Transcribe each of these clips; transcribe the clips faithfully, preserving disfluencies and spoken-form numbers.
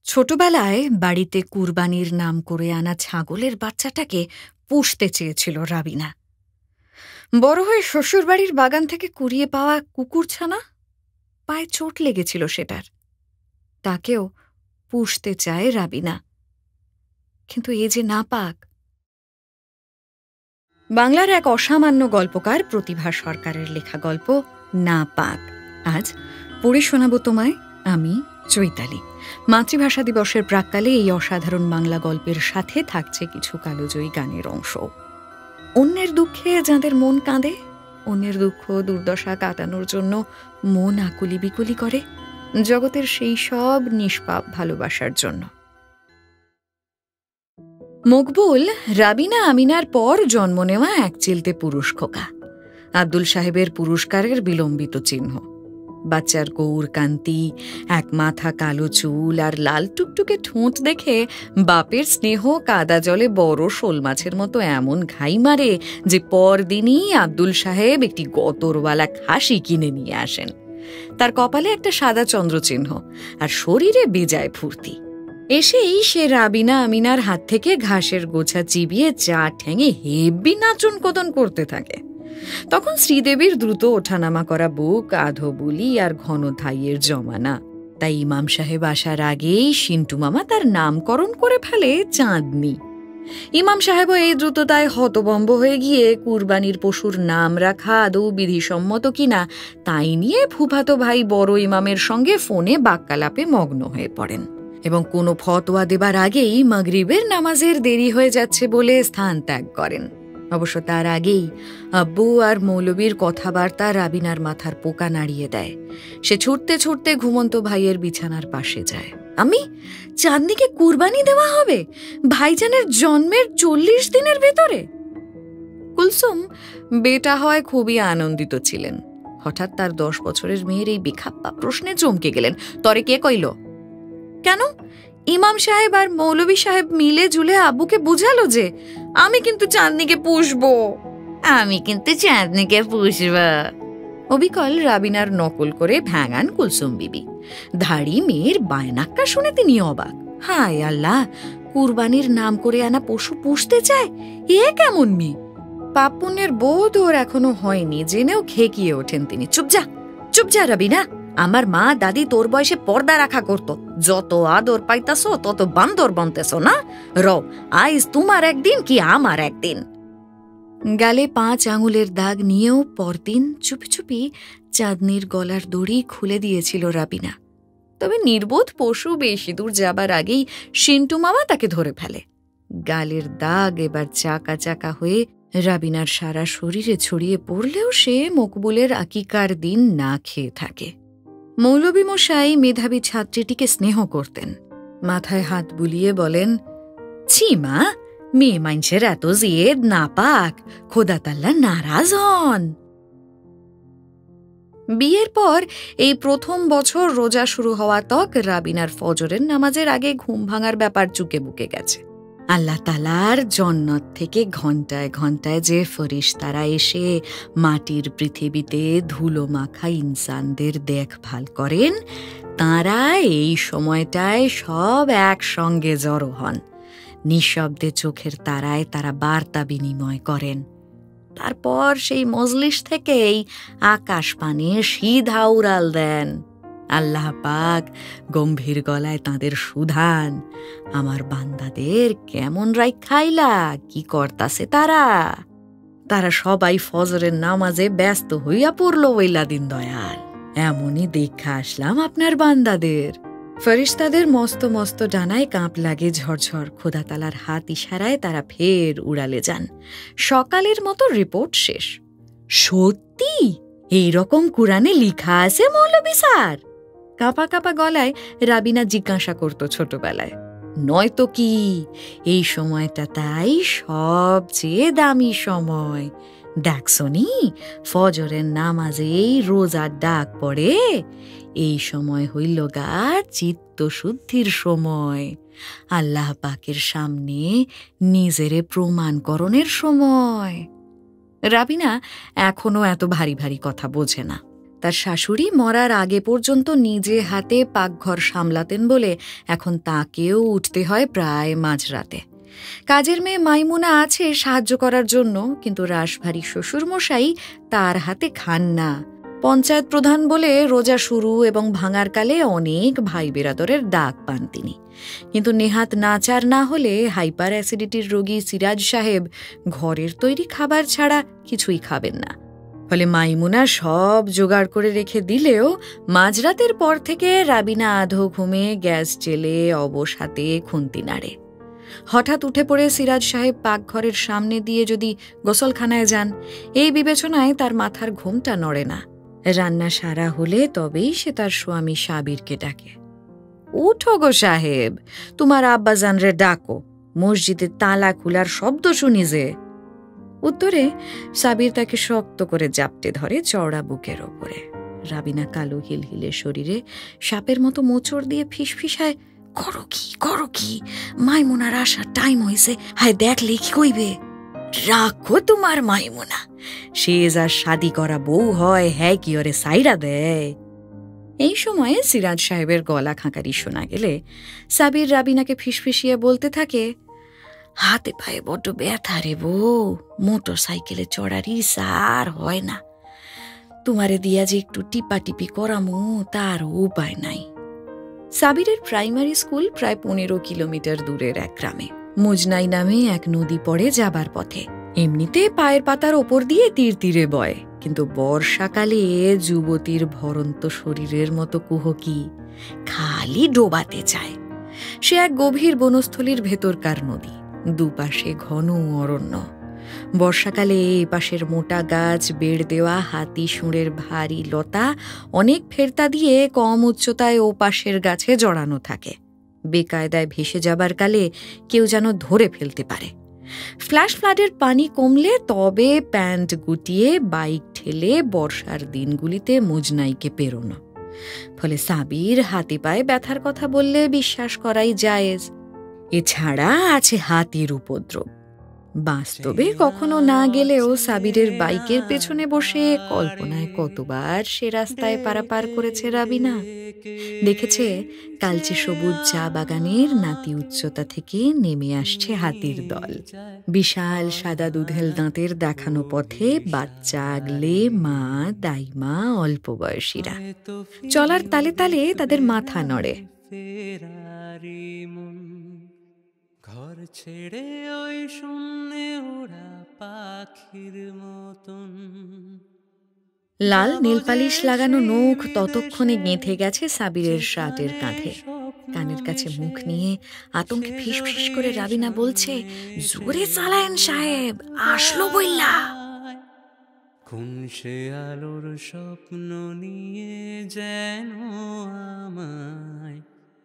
ছোটবেলায় বাড়িতে কুরবানির নাম করে আনা ছাগলের বাচ্চাটাকে পুষতে চেয়েছিল রাবিনা। বড় হয়ে শ্বশুরবাড়ির বাগান থেকে কুড়িয়ে পাওয়া কুকুরছানা পায়ে চোট লেগেছিল সেটার, তাকেও পুষতে চায় রাবিনা, কিন্তু এ যে না পাক। বাংলার এক অসামান্য গল্পকার প্রতিভা সরকারের লেখা গল্প না পাক আজ পড়ে শোনাব তোমায় আমি, চৈতালি। মাতৃভাষা দিবসের প্রাক্কালে এই অসাধারণ বাংলা গল্পের সাথে থাকছে কিছু কালোজয়ী গানের অংশ। অন্যের দুঃখে যাদের মন কাঁদে, অন্যের দুঃখ দুর্দশা কাটানোর জন্য মন আকুলি বিকুলি করে, জগতের সেই সব নিষ্পাপ ভালোবাসার জন্য। মকবুল রাবিনা আমিনার পর জন্ম নেওয়া এক চিলতে পুরুষ খোকা, আব্দুল সাহেবের পুরস্কারের বিলম্বিত চিহ্ন। বাচ্চার গৌর কান্তি, এক মাথা কালো চুল আর লাল টুকটুকে ঠোঁট দেখে বাপের স্নেহ কাদা জলে বড় শোল মাছের মতো এমন ঘাই মারে যে পরদিনই আব্দুল সাহেব একটি গতরওয়ালা খাসি কিনে নিয়ে আসেন। তার কপালে একটা সাদা চন্দ্রচিহ্ন আর শরীরে বেজায় ফুর্তি। এসেই সে রাবিনা আমিনার হাত থেকে ঘাসের গোছা চিবিয়ে চা ঠেঙে হেব্বি নাচন কদন করতে থাকে। তখন শ্রীদেবীর দ্রুত ওঠানামা করা বুক, আধো বুলি আর ঘন ধাইয়ের জমানা। তাই ইমাম সাহেব আসার আগেই সিন্টু মামা তার নামকরণ করে ফেলে চাঁদনি। ইমাম সাহেবও এই দ্রুততায় হতবম্ব হয়ে গিয়ে কুরবানির পশুর নাম রাখা আদৌ বিধিসম্মত কিনা তাই নিয়ে ফুফাতো ভাই বড় ইমামের সঙ্গে ফোনে বাক্যালাপে মগ্ন হয়ে পড়েন এবং কোনো ফতোয়া দেবার আগেই মাগরিবের নামাজের দেরি হয়ে যাচ্ছে বলে স্থান ত্যাগ করেন। অবশ্য তার আগেই আব্বু আর মৌলবীর কথাবার্তা রাবিনার মাথার পোকা নাড়িয়ে দেয়। সে ছুটতে ছুটতে ঘুমন্ত ভাইয়ের বিছানার পাশে যায়। আমি চাঁদনিকে কুরবানি দেওয়া হবে ভাইজানের জন্মের চল্লিশ দিনের ভেতরে। কুলসুম বেটা হয় খুবই আনন্দিত ছিলেন। হঠাৎ তার দশ বছরের মেয়ের এই বেখাপ্পা প্রশ্নে চমকে গেলেন। তরে কে কইল? কেন? ইমাম সাহেব আর মৌলবী সাহেব মিলে ঝুলে আব্বুকে বুঝালো যে আমি কিন্তু চাঁদনিকে পুষবো, আমি কিন্তু চাঁদনিকে পুষবা। অবিকল রাবিনার নকল করে ভ্যাঙান কুলসুম বিবি। ধাড়ি মেয়ের বায়নাক্কা শুনে তিনি অবাক। হায় আল্লাহ, কুরবানির নাম করে আনা পশু পুষতে চায়, এ কেমন মেয়ে! পাপ পুণ্যের বোধ ওর এখনো হয়নি জেনেও খেকিয়ে ওঠেন তিনি। চুপ যা, চুপ যা রাবিনা, আমার মা দাদি তোর বয়সে পর্দা রাখা করত। যত আদর পাইতাছো তত বান্দর বনতেছ না। র আইজ তোমার একদিন কি আমার একদিন। গালে পাঁচ আঙুলের দাগ নিয়েও পরদিন চুপি চুপি চাঁদনির গলার দড়ি খুলে দিয়েছিল রাবিনা। তবে নির্বোধ পশু বেশি দূর যাবার আগেই সিন্টু মামা তাকে ধরে ফেলে। গালের দাগ এবার চাকা চাকা হয়ে রাবিনার সারা শরীরে ছড়িয়ে পড়লেও সে মকবুলের আকিকার দিন না খেয়ে থাকে। মৌলবী মশাই মেধাবী ছাত্রীটিকে স্নেহ করতেন। মাথায় হাত বুলিয়ে বলেন, ছি মা, মেয়ে মাইনসের এত জেদ না পাক, খোদা তাল্লা নারাজ হন। বিয়ের পর এই প্রথম বছর রোজা শুরু হওয়া তক রাবিনার ফজরের নামাজের আগে ঘুম ভাঙার ব্যাপার চুকে বুকে গেছে। আল্লাহ তালার জন্নত থেকে ঘন্টায় ঘন্টায় যে ফরিশতারা এসে মাটির পৃথিবীতে ধুলো মাখা ইনসানদের দেখভাল করেন, তাঁরা এই সময়টায় সব একসঙ্গে জড়ো হন। নিঃশব্দে চোখের তারায় তারা বার্তা বিনিময় করেন। তারপর সেই মজলিস থেকেই আকাশ পানে সিধা উড়াল দেন। আল্লাহ পাক গম্ভীর গলায় তাঁদের সুধান, আমার বান্দাদের কেমন রাই খাইলা, কি করতাছে তারা? তারা সবাই ফজরের নামাজে ব্যস্ত হইয়া পড়ল ওইলা দিন দয়াল। এমনই দেখা আসলাম আপনার বান্দাদের। ফেরেশতাদের মস্ত মস্ত ডানায় কাঁপ লাগে ঝরঝর। খোদা তালার হাত ইশারায় তারা ফের উড়ালে যান। সকালের মতো রিপোর্ট শেষ। সত্যি এইরকম কুরআনে লিখা আছে মৌলবী স্যার? কাঁপা কাঁপা গলায় রাবিনা জিজ্ঞাসা করত ছোটবেলায়। নয়তো কি, এই সময়টা তাই সবচেয়ে দামি সময়। দেখছনি ফজরের নামাজেই রোজার ডাক পড়ে, এই সময় হইল গা চিত্ত শুদ্ধির সময়, আল্লাহ পাকের সামনে নিজেরে প্রমাণকরণের সময়। রাবিনা এখনো এত ভারী ভারী কথা বোঝে না। তার শাশুড়ি মরার আগে পর্যন্ত নিজে হাতে পাকঘর সামলাতেন বলে এখন তাকেও উঠতে হয় প্রায় মাঝরাতে। কাজের মেয়ে মাইমুনা আছে সাহায্য করার জন্য, কিন্তু রাশভারী শ্বশুরমশাই তার হাতে খান না। পঞ্চায়েত প্রধান বলে রোজা শুরু এবং ভাঙার কালে অনেক ভাই বেরাদরের ডাক পান তিনি, কিন্তু নেহাত নাচার না হলে হাইপার অ্যাসিডিটির রোগী সিরাজ সাহেব ঘরের তৈরি খাবার ছাড়া কিছুই খাবেন না। ফলে মাইমুনা সব জোগাড় করে রেখে দিলেও মাঝরাতের পর থেকে রাবিনা আধো ঘুমে গ্যাস জেলে অবশ হাতে খুন্তি নাড়ে। হঠাৎ উঠে পড়ে সিরাজ সাহেব পাকঘরের সামনে দিয়ে যদি গোসলখানায় যান, এই বিবেচনায় তার মাথার ঘুমটা নড়ে না। রান্না সারা হলে তবেই সে তার স্বামী সাবিরকে ডাকে, উঠো গো সাহেব, তোমার আব্বাজান রে ডাকো, মসজিদে তালা খোলার শব্দ শুনি যে। উত্তরে সাবির তাকে শক্ত করে জাপটে ধরে চওড়া বুকের ওপরে। রাবিনা কালো হিলহিলে শরীরে সাপের মতো মোচড় দিয়ে ফিসফিসায়, করো কি করো কি, মাইমুনার আসার টাইম হয়েছে, হায় দেখলে কি কইবে। রাখো তোমার মাইমুনা, সে যা শাদি করা বউ হয়, হ্যাঁ কি ওরে সাইরা দেয়। এই সময়ে সিরাজ সাহেবের গলা খাঁকারি শোনা গেলে সাবির রাবিনাকে ফিসফিসিয়ে বলতে থাকে, হাতে পায়ে বড্ড ব্যথা রে বউ, মোটর সাইকেলে চড়ার ইচ্ছা আর হয় না, তোমারে দিয়া যে একটু টিপা টিপি করামু তার উপায় নাই। সাবিরের প্রাইমারি স্কুল প্রায় পনেরো কিলোমিটার দূরের এক গ্রামে। মুজনাই নামে এক নদী পড়ে যাবার পথে। এমনিতে পায়ের পাতার ওপর দিয়ে তীর তীরে বয়, কিন্তু বর্ষাকালে যুবতীর ভরন্ত শরীরের মতো কুহকি, খালি ডোবাতে চায়। সে এক গভীর বনস্থলীর ভেতরকার নদী, দুপাশে ঘন অরণ্য। বর্ষাকালে এ পাশের মোটা গাছ, বেড় দেওয়া হাতি শুঁড়ের ভারী লতা অনেক ফেরতা দিয়ে কম উচ্চতায় ও পাশের গাছে জড়ানো থাকে। বেকায়দায় ভেসে যাবার কালে কেউ যেন ধরে ফেলতে পারে। ফ্ল্যাশ ফ্লাডের পানি কমলে তবে প্যান্ট গুটিয়ে বাইক ঠেলে বর্ষার দিনগুলিতে মুজনাইকে পেরোনো। ফলে সাবির হাতি পায়ে ব্যথার কথা বললে বিশ্বাস করাই জায়েজ। এছাড়া আছে হাতির উপদ্রব। বাস্তবে কখনো না গেলেও সাবিরের বাইকের পেছনে বসে কল্পনায় কতবার সে রাস্তায় পারাপার করেছে রাবিনা। দেখেছে কালচে সবুজ চা বাগানের নাতি উচ্চতা থেকে নেমে আসছে হাতির দল। বিশাল সাদা দুধেল দাঁতের দেখানো পথে বাচ্চা আগলে মা, দাইমা, অল্প বয়সীরা চলার তালে তালে তাদের মাথা নড়ে। ঘর ছেড়ে ওই শূন্যে ওরা পাখির মতন। লাল নীলপালিশ লাগানো নখ ততক্ষণে গেঁথে গেছে সাবিরের শার্টের কাঁধে। কানের কাছে মুখ নিয়ে আতঙ্কে ফিসফিস করে রাবিনা বলছে, জোরে চালায়েন সাহেব, আসলো বইলা। কোন সে আলোর স্বপ্ন নিয়ে যেন আমায়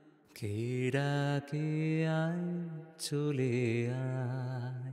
কেড়াকে আয় চলে আয়,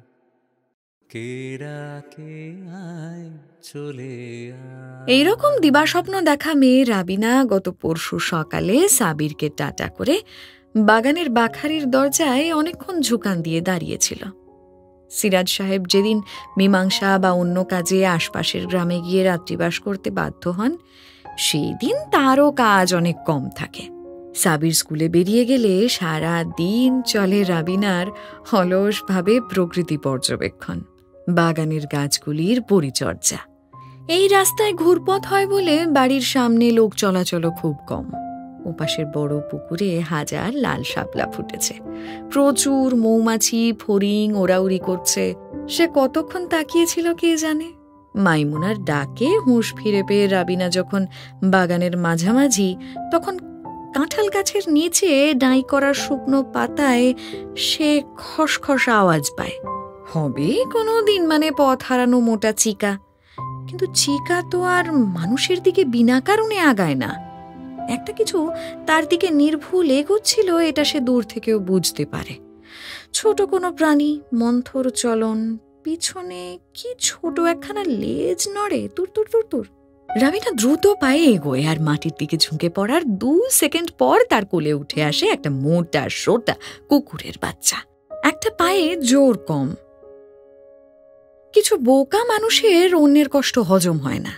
কেড়াকে আয় চলে আয়। এইরকম দিবাস্বপ্ন দেখা মেয়ে রাবিনা গত পরশু সকালে সাবিরকে টাটা করে বাগানের বাখারির দরজায় অনেকক্ষণ ঝুঁকান দিয়ে দাঁড়িয়েছিল। সিরাজ সাহেব যেদিন মীমাংসা বা অন্য কাজে আশপাশের গ্রামে গিয়ে রাত্রিবাস করতে বাধ্য হন, সেই দিন তারও কাজ অনেক কম থাকে। সাবির স্কুলে বেরিয়ে গেলে সারা দিন চলে রাবিনার অলসভাবে প্রকৃতি পর্যবেক্ষণ, বাগানের গাছগুলির পরিচর্যা। এই রাস্তায় ঘুরপথ হয় বলে বাড়ির সামনে লোক চলাচল খুব কম। ওপাশের বড় পুকুরে হাজার লাল শাপলা ফুটেছে, প্রচুর মৌমাছি ফড়িং ওড়াউড়ি করছে। সে কতক্ষণ তাকিয়েছিল কে জানে। মাইমুনার ডাকে হুঁশ ফিরে পেয়ে রাবিনা যখন বাগানের মাঝামাঝি, তখন কাঁঠাল গাছের নিচে ডাঁই করা শুকনো পাতায় সে খসখস আওয়াজ পায়। হবে কোনো দিন মানে পথ হারানো মোটা চিকা, কিন্তু চিকা তো আর মানুষের দিকে বিনা কারণে আগায় না। একটা কিছু তার দিকে নির্ভুল এগোচ্ছিল, এটা সে দূর থেকেও বুঝতে পারে। ছোট কোনো প্রাণী, মন্থর চলন, পিছনে কি ছোট একখানা লেজ নড়ে তুর তুর তুর তুর। রাবিনা দ্রুত পায়ে এগোয় আর মাটির দিকে ঝুঁকে পড়ার দু সেকেন্ড পর তার কোলে উঠে আসে একটা মোটা সোটা কুকুরের বাচ্চা। একটা পায়ে জোর কম। কিছু বোকা মানুষের অন্যের কষ্ট হজম হয় না।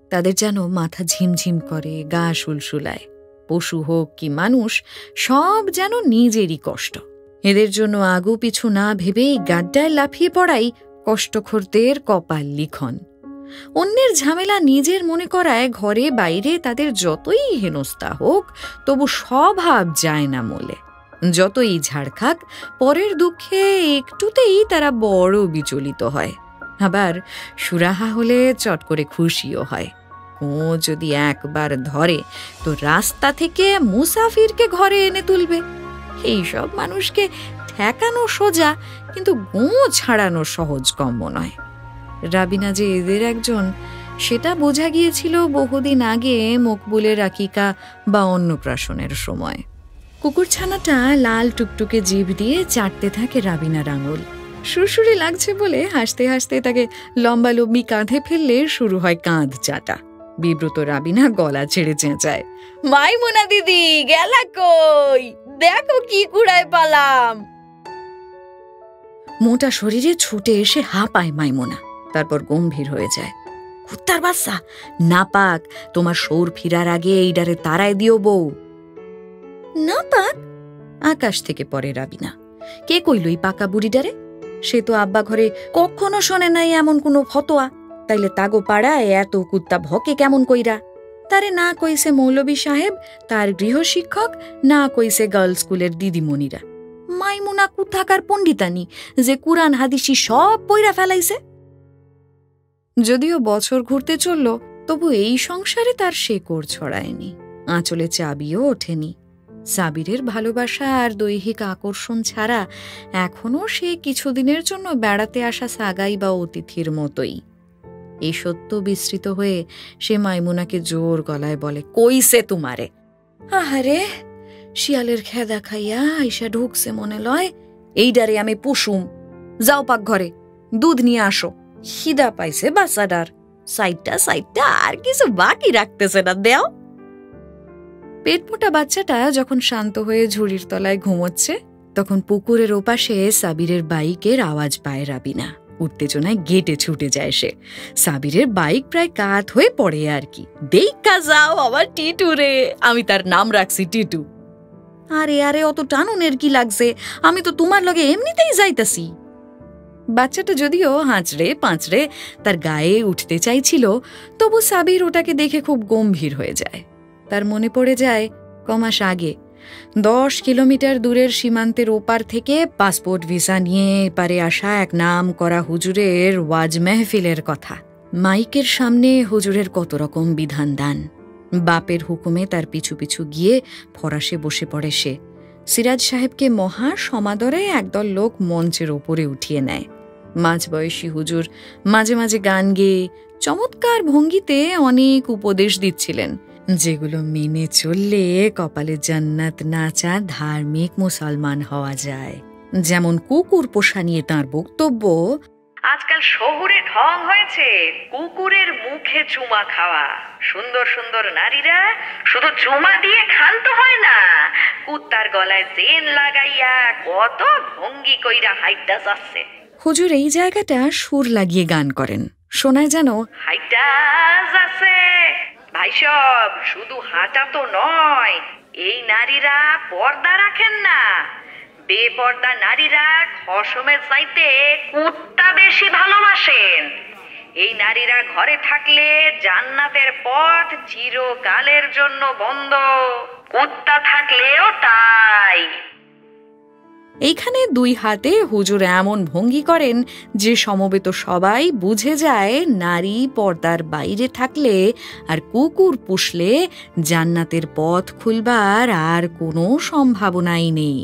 তাদের যেন মাথা ঝিমঝিম করে, গা শুলশুলায়। পশু হোক কি মানুষ, সব যেন নিজেরই কষ্ট। এদের জন্য আগু পিছু না ভেবেই গাড্ডায় লাফিয়ে পড়াই কষ্টখোরদের কপাল লিখন। অন্যের ঝামেলা নিজের মনে করায় ঘরে বাইরে তাদের যতই হেনস্থা হোক, তবু স্বভাব যায় না মোলে। যতই ঝাড় খাক, পরের দুঃখে একটুতেই তারা বড় বিচলিত হয়। আবার সুরাহা হলে চট করে খুশিও হয়। ও যদি একবার ধরে তো রাস্তা থেকে মুসাফিরকে ঘরে এনে তুলবে। এইসব মানুষকে ঠেকানো সোজা, কিন্তু গো ছাড়ানো সহজ কম্য নয়। রাবিনা যে এদের একজন, সেটা বোঝা গিয়েছিল বহুদিন আগে মকবুলের আকিকা বা অন্নপ্রাশনের সময়। কুকুরছানাটা লাল টুকটুকে জিভ দিয়ে চাটতে থাকে রাবিনার আঙুল। সুরসুরি লাগছে বলে হাসতে হাসতে তাকে লম্বা লম্বি কাঁধে ফেললে শুরু হয় কাঁধ চাটা। বিব্রত রাবিনা গলা ছেড়ে চেঁচায়, মাইমুনা দিদি গেলা কই, দেখো কি কুড়ায় পালাম। মোটা শরীরে ছুটে এসে হাঁপায় মাইমুনা, তারপর গম্ভীর হয়ে যায়। কুত্তার বাচ্চা, নাপাক, তোমার সৌর ফিরার আগে এইডারে তারায় দিও বউ। নাপাক? আকাশ থেকে পড়ে রাবিনা। কে কইল এই পাকা বুড়িডারে? সে তো আব্বা ঘরে কখনো শোনে নাই এমন কোনো ফতোয়া। তাইলে তাগো পাড়ায় এত কুত্তা ভকে কেমন কইরা? তারে না কইছে মৌলবী সাহেব, তার গৃহশিক্ষক, না কইছে গার্লস স্কুলের দিদিমণিরা। মাইমুনা কুথাকার পণ্ডিতানি যে কুরআন হাদিসি সব পইরা ফেলাইছে। যদিও বছর ঘুরতে চলল, তবু এই সংসারে তার শেকড় ছড়ায়নি, আঁচলে চাবিও ওঠেনি। সাবিরের ভালোবাসা আর দৈহিক আকর্ষণ ছাড়া এখনো সে কিছুদিনের জন্য বেড়াতে আসা সাগাই বা অতিথির মতোই। এই সত্য বিস্তৃত হয়ে সে মাইমুনাকে জোর গলায় বলে, কইছে তোমারে? আহারে, শিয়ালের খেদা খাইয়া আইসা ঢুকছে মনে লয়। এইডারে আমি পুষুম, যাও পাক ঘরে, দুধ নিয়ে আসো। খিদা পাইছে বাচ্চাটার, সাইডটা সাইডটা আর কিছু বাকি রাখতেছে না, দেও। পেটমোটা বাচ্চাটা যখন শান্ত হয়ে ঝুড়ির তলায় ঘুমোচ্ছে, তখন পুকুরের ওপাশে সাবিরের বাইকের আওয়াজ পায় রাবিনা। উত্তেজনায় গেটে ছুটে যায় সে। সাবিরের বাইক প্রায় কাত হয়ে পড়ে আর কি। দেখা যাও আবার টিটু রে, আমি তার নাম রাখছি টিটু। আরে আরে, অত টানুনের কি লাগছে? আমি তো তোমার লগে এমনিতেই যাইতাছি। বাচ্চাটা যদিও হাঁচড়ে পাঁচড়ে তার গায়ে উঠতে চাইছিল, তবু সাবির ওটাকে দেখে খুব গম্ভীর হয়ে যায়। তার মনে পড়ে যায় কমাস আগে দশ কিলোমিটার দূরের সীমান্তের ওপার থেকে পাসপোর্ট ভিসা নিয়ে এপারে আসা এক নাম করা হুজুরের ওয়াজ মেহফিলের কথা। মাইকের সামনে হুজুরের কত রকম বিধান দান। বাপের হুকুমে তার পিছু পিছু গিয়ে ফরাসে বসে পড়ে সে। সিরাজ সাহেবকে মহা সমাদরে একদল লোক মঞ্চের ওপরে উঠিয়ে নেয়। মাঝবয়সী হুজুর মাঝে মাঝে গান গেয়ে চমৎকার ভঙ্গিতে অনেক উপদেশ দিচ্ছিলেন, যেগুলো মেনে চললে কপালে জান্নাত নাচা ধার্মিক মুসলমান হওয়া যায়। যেমন কুকুর পোষা নিয়ে তাঁর বক্তব্য, আজকাল শহুরে ঢং হয়েছে কুকুরের মুখে চুমা খাওয়া। সুন্দর সুন্দর নারীরা শুধু চুমা দিয়ে ক্ষান্ত হয় না, কুত্তার গলায় চেন লাগাইয়া কত ভঙ্গি কইরা হাইটা যাচ্ছে। হুজুর এই জায়গাটা সুর লাগিয়ে গান করেন, শোনায় যেন হাইটা যাচ্ছে। ভাই সব শুধু হাঁটা তো নয়, এই নারীরা পর্দা রাখেন না। বেপর্দা নারীরা খসমের চাইতে কুত্তা বেশি ভালোবাসেন। এই নারীরা ঘরে থাকলে জান্নাতের পথ চিরকালের জন্য বন্ধ, কুত্তা থাকলেও তাই। এইখানে দুই হাতে হুজুর এমন ভঙ্গি করেন যে সমবেত সবাই বুঝে যায় নারী পর্দার বাইরে থাকলে আর কুকুর পুষলে জান্নাতের পথ খুলবার আর কোনো সম্ভাবনাই নেই।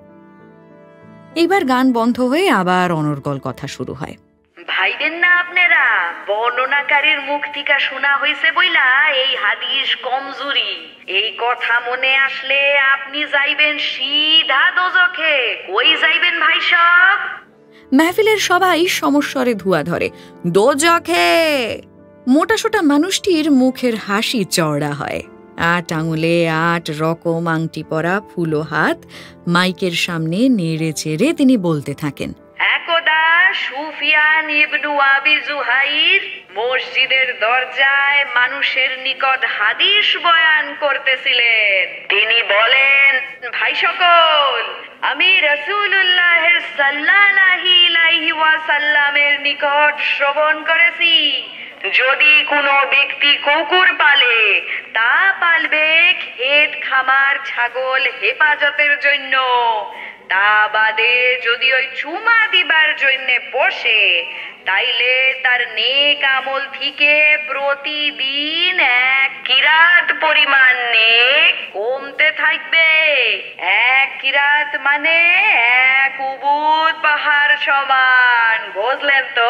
এইবার গান বন্ধ হয়ে আবার অনর্গল কথা শুরু হয়। ভাইবেন না আপনারা, বর্ণনাকারীর মুখ থেকে শোনা হয়েছে বইলা এই হাদিস কমজুরি। এই কথা মনে আসলে আপনি যাইবেন সিধা দোজখে। কই যাইবেন ভাই সব? মেহফিলের সবাই সমস্বরে ধুয়া ধরে, দোজখে। মোটাসোটা মানুষটির মুখের হাসি চওড়া হয়। আট আঙুলে আট রকম আংটি পরা ফুলো হাত মাইকের সামনে নেড়ে চেড়ে তিনি বলতে থাকেন, একদা সুফিয়ান ইবনু আবি জুহাইর মসজিদের দরজায় মানুষের নিকট হাদিস বয়ান করতেছিলেন। তিনি বলেন, ভাই সকল, আমি রাসূলুল্লাহ সাল্লাল্লাহু আলাইহি ওয়াসাল্লামের নিকট শ্রবণ করেছি, যদি কোনো ব্যক্তি কুকুর পালে তা পালবে ক্ষেত খামার ছাগল হেফাজতের জন্য, তা বাদে যদি ওই চুমা দিবার জন্য বসে, তাইলে তার নেক আমল থেকে প্রতিদিন এক কিরাত পরিমাণ নেক কমতে থাকবে। এক কিরাত মানে এক উহুদ পাহাড় সমান, বুঝলেন তো?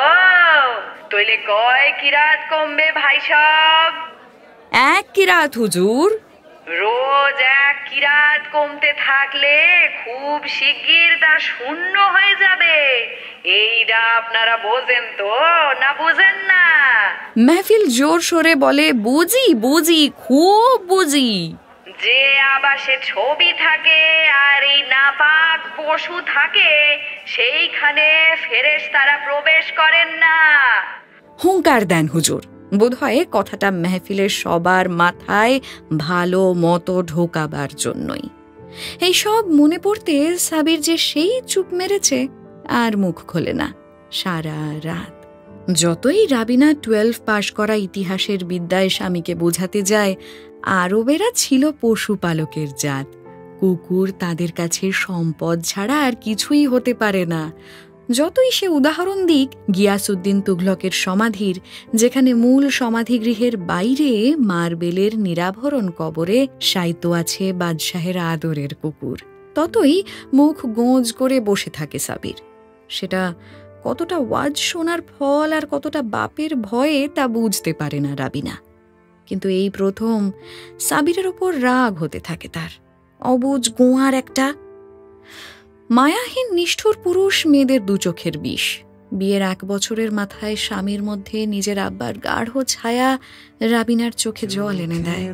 তইলে কয় কিরাত কমবে ভাই সব? এক কিরাত হুজুর। রোজ এক কিরাত কমতে থাকলে খুব শিগগির তা শূন্য হয়ে যাবে। এইটা আপনারা বোঝেন তো, না বুঝেন না? মেহফিল জোর সোরে বলে, বুঝি বুঝি, খুব বুঝি। যে আবাসে ছবি থাকে আর এই নাপাক পশু থাকে, সেইখানে ফেরেশতারা প্রবেশ করেন না। হুঙ্কার দেন হুজুর। বোধহয় কথাটা মেহফিলের সবার মাথায় ভালো মতো ঢোকাবার জন্যই। এই সব মনে পড়তে সাবির যে সেই চুপ মেরেছে, আর মুখ খোলে না সারা রাত। যতই রাবিনা টুয়েলভ পাশ করা ইতিহাসের বিদ্যায় স্বামীকে বোঝাতে যায় আরবেরা ছিল পশুপালকের জাত, কুকুর তাদের কাছে সম্পদ ছাড়া আর কিছুই হতে পারে না, যতই সে উদাহরণ দিক গিয়াসউদ্দিন তুঘলকের সমাধির, যেখানে মূল সমাধিগৃহের বাইরে মার্বেলের নিরাভরণ কবরে শায়িত আছে বাদশাহের আদরের কুকুর, ততই মুখ গোঁজ করে বসে থাকে সাবির। সেটা কতটা ওয়াজ শোনার ফল আর কতটা বাপের ভয়ে তা বুঝতে পারে না রাবিনা। কিন্তু এই প্রথম সাবিরের ওপর রাগ হতে থাকে তার। অবুঝ গোয়ার একটা মায়াহীন নিষ্ঠুর পুরুষ মেয়েদের দু চোখের বিষ। বিয়ের এক বছরের মাথায় স্বামীর মধ্যে নিজের আব্বার গাঢ় ছায়া রাবিনার চোখে জল এনে দেয়।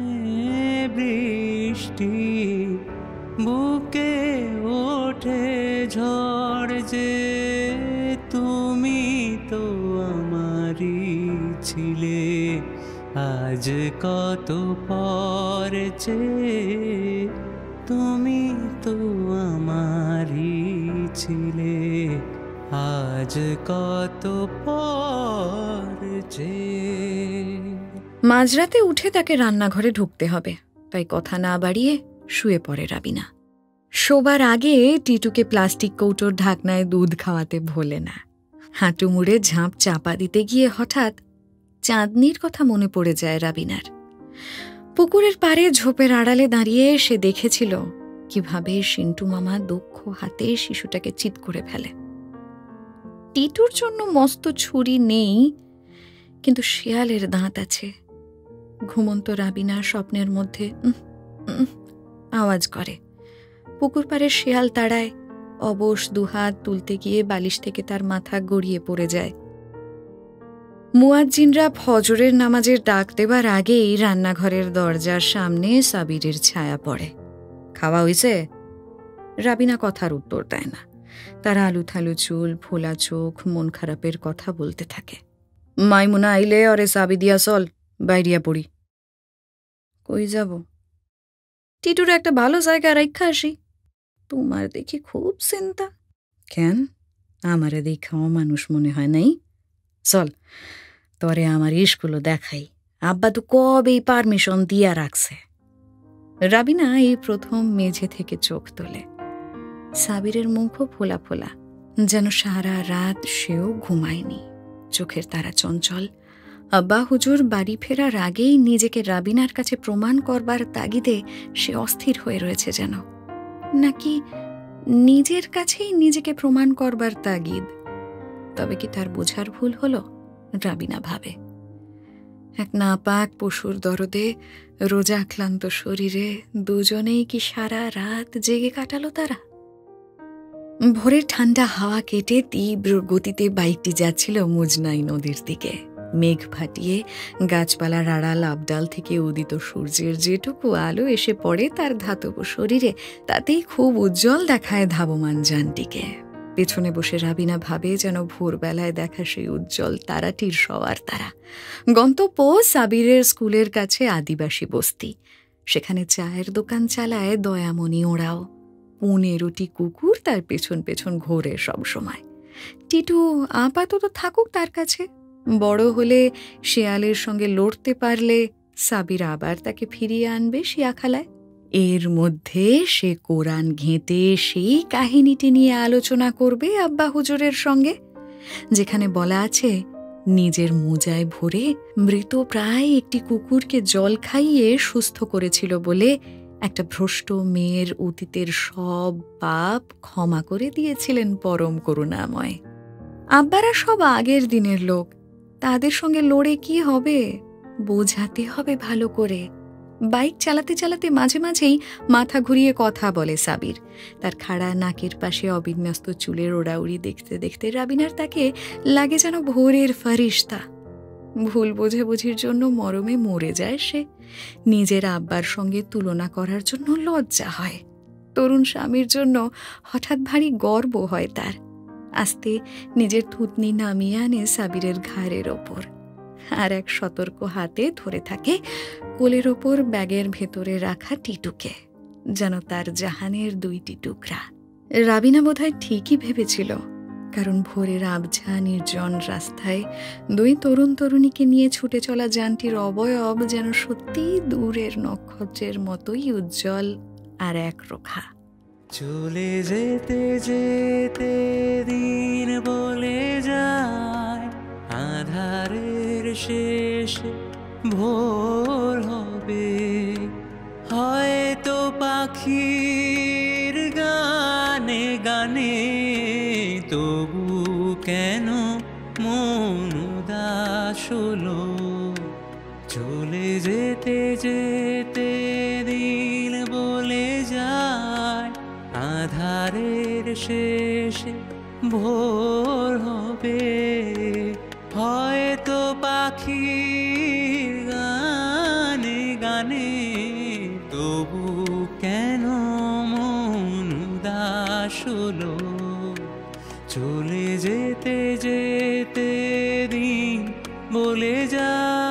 বৃষ্টি বুকে ওঠে ঝড়, যে তুমি তো আমারই ছিলে, আজ কত পর যে তুমি তো আমারই ছিলে, আজ কত পর যে। মাঝরাতে উঠে তাকে রান্নাঘরে ঢুকতে হবে, তাই কথা না বাড়িয়ে শুয়ে পড়ে রাবিনা। শোবার আগে টিটুকে প্লাস্টিক কৌটোর ঢাকনায় দুধ খাওয়াতে ভোলে না। হাঁটু মুড়ে ঝাঁপ চাপা দিতে গিয়ে হঠাৎ চাঁদনির কথা মনে পড়ে যায় রাবিনার। পুকুরের পাড়ে ঝোপের আড়ালে দাঁড়িয়ে সে দেখেছিল কিভাবে সিন্টু মামা দক্ষ হাতে শিশুটাকে চিৎ করে ফেলে। টিটুর জন্য মস্ত ছুরি নেই, কিন্তু শেয়ালের দাঁত আছে। ঘুমন্ত রাবিনা স্বপ্নের মধ্যে আওয়াজ করে। পুকুর পাড়ে শেয়াল তাড়ায়। অবশ দুহাত তুলতে গিয়ে বালিশ থেকে তার মাথা গড়িয়ে পড়ে যায়। মুয়াজ্জিনরা ফজরের নামাজের ডাক দেবার আগেই রান্নাঘরের দরজার সামনে সাবিরের ছায়া পড়ে। খাওয়া হইছে? রাবিনা কথার উত্তর দেয় না। তার আলু থালু চুল, ফোলা চোখ, মন খারাপের কথা বলতে থাকে। মাইমুনা আইলে অরে সাবি দিয়া চল, বাইরিয়া পড়ি। কই যাব? টিটুর একটা ভালো জায়গা রাইখা আসি। তোমার দেখি খুব চিন্তা। কেন? আমারে দেখাও মানুষ মনে হয় নাই? চল তরে আমার স্কুলও দেখাই। আব্বা তো কবেই পারমিশন দিয়া রাখছে। রাবিনা এই প্রথম মেঝে থেকে চোখ তোলে। সাবিরের মুখও ফোলা ফোলা, যেন সারা রাত সেও ঘুমায়নি। চোখের তারা চঞ্চল। আব্বা হুজুর বাড়ি ফেরার আগেই নিজেকে রাবিনার কাছে প্রমাণ করবার তাগিদে সে অস্থির হয়ে রয়েছে যেন, নাকি নিজের কাছেই নিজেকে প্রমাণ করবার তাগিদ। তবে কি তার বোঝার ভুল হলো? রাবিনা ভাবে। এক নাপাক পশুর দরদে রোজা ক্লান্ত শরীরে দুজনেই কি সারা রাত জেগে কাটালো তারা? ভোরের ঠান্ডা হাওয়া কেটে তীব্র গতিতে বাইকটি যাচ্ছিল মুজনাই নদীর দিকে। মেঘ ফাটিয়ে গাছপালার আড়াল আবডাল থেকে উদিত সূর্যের যেটুকু আলো এসে পড়ে তার ধাতব শরীরে, তাতেই খুব উজ্জ্বল দেখায় ধাবমান যানটিকে। পেছনে বসে রাবিনা ভাবে যেন ভোরবেলায় দেখা সেই উজ্জ্বল তারাটির সওয়ার তারা। গন্তব্য সাবিরের স্কুলের কাছে আদিবাসী বস্তি। সেখানে চায়ের দোকান চালায় দয়ামণি ওরাও। পনেরোটি কুকুর তার পেছন পেছন ঘোরে সব সময়। টিটু আপাতত থাকুক তার কাছে, বড় হলে শেয়ালের সঙ্গে লড়তে পারলে সাবির আবার তাকে ফিরিয়ে আনবে শিয়াখালায়। এর মধ্যে সে কোরআন ঘেঁটে সেই কাহিনীটি নিয়ে আলোচনা করবে আব্বা হুজুরের সঙ্গে, যেখানে বলা আছে নিজের মোজায় ভরে মৃত প্রায় একটি কুকুরকে জল খাইয়ে সুস্থ করেছিল বলে একটা ভ্রষ্ট মেয়ের অতীতের সব পাপ ক্ষমা করে দিয়েছিলেন পরম করুণাময়। আব্বারা সব আগের দিনের লোক, তাদের সঙ্গে লড়ে কি হবে? বোঝাতে হবে ভালো করে। বাইক চালাতে চালাতে মাঝে মাঝেই মাথা ঘুরিয়ে কথা বলে সাবির। তার খাড়া নাকের পাশে অবিন্যস্ত চুলের ওড়াউড়ি দেখতে দেখতে রাবিনার তাকে লাগে যেন ভোরের ফারিস্তা। ভুল বোঝাবুঝির জন্য মরমে মরে যায় সে। নিজের আব্বার সঙ্গে তুলনা করার জন্য লজ্জা হয়। তরুণ স্বামীর জন্য হঠাৎ ভারী গর্ব হয় তার। আস্তে নিজের থুতনি নামিয়ে আনে সাবিরের ঘাড়ের ওপর, আর এক সতর্ক হাতে ধরে থাকে কোলের ওপর ব্যাগের ভেতরে রাখা টিটুকে, যেন তার জাহানের দুইটি টুকরা। রাবিনা বোধহয় ঠিকই ভেবেছিল, কারণ ভোরের আবঝা নির্জন রাস্তায় দুই তরুণ তরুণীকে নিয়ে ছুটে চলা যানটির অবয়ব যেন সত্যি দূরের নক্ষত্রের মতোই উজ্জ্বল আর একরোখা। চলে যেতে যেতে দিন বলে যায়, আধারের শেষে ভোর হবে, হয়তো পাখির গানে গানে, তবু কেন মন উদাস হলো। চলে যেতে যেতে দিন বলে যায়, আধারের শেষে ভোর হবে, হয়তো পাখির গানে গানে, তবু কেন মন উদাস হলো। চলে যেতে যেতে দিন বলে যায়।